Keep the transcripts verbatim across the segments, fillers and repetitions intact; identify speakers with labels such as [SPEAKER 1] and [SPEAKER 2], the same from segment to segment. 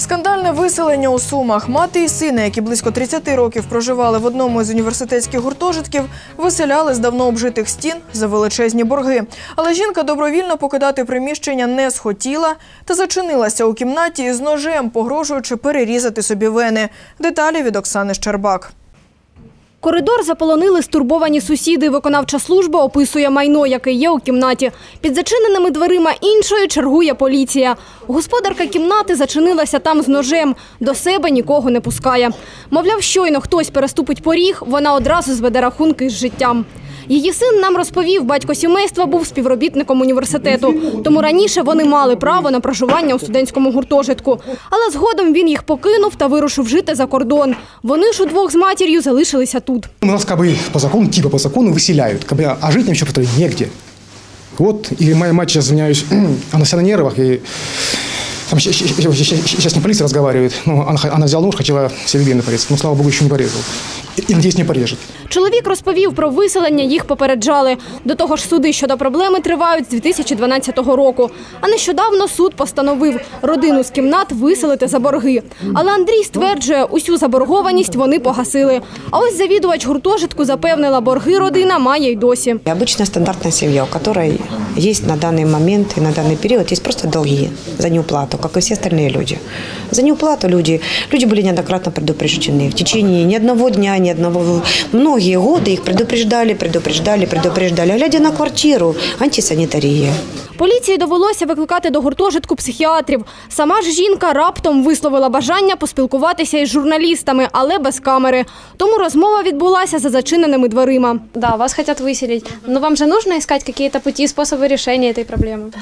[SPEAKER 1] Скандальне виселення у Сумах. Мати і сина, які близько тридцяти років проживали в одному із університетських гуртожитків, виселяли з давно обжитих стін за величезні борги. Але жінка добровільно покидати приміщення не схотіла та зачинилася у кімнаті із ножем, погрожуючи перерізати собі вени. Деталі від Оксани Щербак.
[SPEAKER 2] Коридор заполонили стурбовані сусіди. Виконавча служба описує майно, яке є у кімнаті. Під зачиненими дверима іншої чергує поліція. Господарка кімнати зачинилася там з ножем. До себе нікого не пускає. Мовляв, щойно хтось переступить поріг, вона одразу зведе рахунки з життям. Її син нам розповів, батько сімейства був співробітником університету. Тому раніше вони мали право на проживання у студентському гуртожитку. Але згодом він їх покинув та вирушив жити за кордон. Вони ж удвох з матір'ю залишилися тут.
[SPEAKER 3] У нас как бы по закону, типа по закону выселяют, как бы, а жить нам еще просто негде. Вот, и моя мать, сейчас извиняюсь, она вся на нервах, и там, сейчас не полиция разговаривает, но она, она взяла нож, хотела себе вены порезать, но, слава богу, еще не порезал. І, надіюсь, не порежет.
[SPEAKER 2] Чоловік розповів про виселення, їх попереджали. До того ж, суди щодо проблеми тривають з дві тисячі дванадцятого року. А нещодавно суд постановив родину з кімнат виселити за борги. Але Андрій стверджує, усю заборгованість вони погасили. А ось завідувач гуртожитку запевнила, борги родина має й досі.
[SPEAKER 4] Обычная стандартная семья, у которой есть на данный момент и на данный период есть просто долги за неуплату, как и все остальные люди. За неуплату люди, люди были неоднократно предупреждены. В течение ни одного дня, ни одного, многие годы их предупреждали, предупреждали, предупреждали. Глядя на квартиру, антисанітарія.
[SPEAKER 2] Поліції довелося викликати до гуртожитку психіатрів. Сама ж жінка раптом висловила бажання поспілкуватися із журналістами, але без камери. Тому розмова відбулася за зачиненими дверима.
[SPEAKER 5] Да, вас хотят выселить, но вам же нужно искать какие-то пути, способы решения этой проблемы.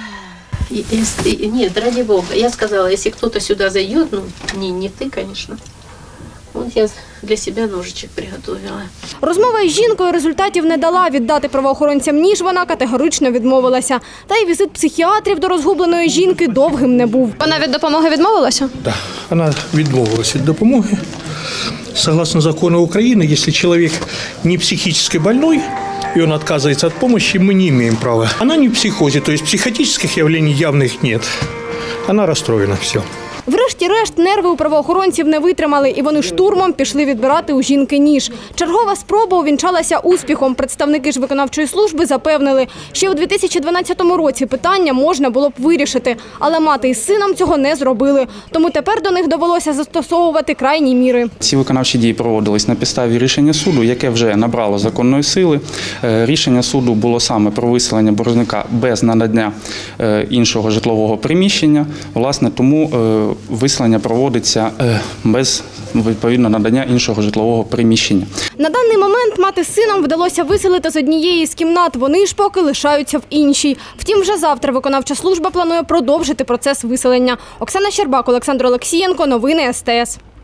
[SPEAKER 6] Если, нет, ради бога. Я сказала, если кто-то сюда зайдет, ну, не, не ты, конечно. Вот я для себе ножичок приготовила.
[SPEAKER 2] Розмова із жінкою результатів не дала. Віддати правоохоронцям ніж вона категорично відмовилася. Та й візит психіатрів до розгубленої жінки довгим не був.
[SPEAKER 5] Вона від допомоги відмовилася?
[SPEAKER 7] Так, да, вона відмовилася від допомоги. Согласно закону України, якщо чоловік не психически больной, и он отказывается от помощи, мы не имеем права. Она не в психозе, то есть психотических явлений явных нет. Она расстроена, все.
[SPEAKER 2] Врешті-решт нерви у правоохоронців не витримали, і вони штурмом пішли відбирати у жінки ніж. Чергова спроба увінчалася успіхом. Представники ж виконавчої служби запевнили, ще у дві тисячі дванадцятому році питання можна було б вирішити, але мати із сином цього не зробили. Тому тепер до них довелося застосовувати крайні міри.
[SPEAKER 8] Ці виконавчі дії проводились на підставі рішення суду, яке вже набрало законної сили. Рішення суду було саме про виселення боржника без надання іншого житлового приміщення. Власне, тому виселення проводиться без, відповідно, надання іншого житлового приміщення.
[SPEAKER 2] На даний момент мати з сином вдалося виселити з однієї з кімнат, вони ж поки лишаються в іншій. Втім, вже завтра виконавча служба планує продовжити процес виселення. Оксана Щербак, Олександр Олексієнко, новини ес те ес.